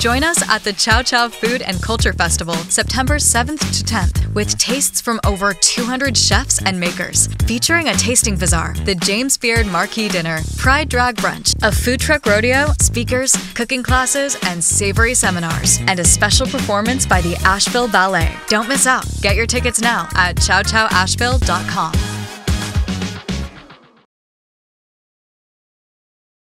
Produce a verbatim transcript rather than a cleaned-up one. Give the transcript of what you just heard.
Join us at the Chow Chow Food and Culture Festival, September seventh to tenth, with tastes from over two hundred chefs and makers. Featuring a tasting bazaar, the James Beard Marquee Dinner, Pride Drag Brunch, a food truck rodeo, speakers, cooking classes, and savory seminars, and a special performance by the Asheville Ballet. Don't miss out. Get your tickets now at chow chow asheville dot com.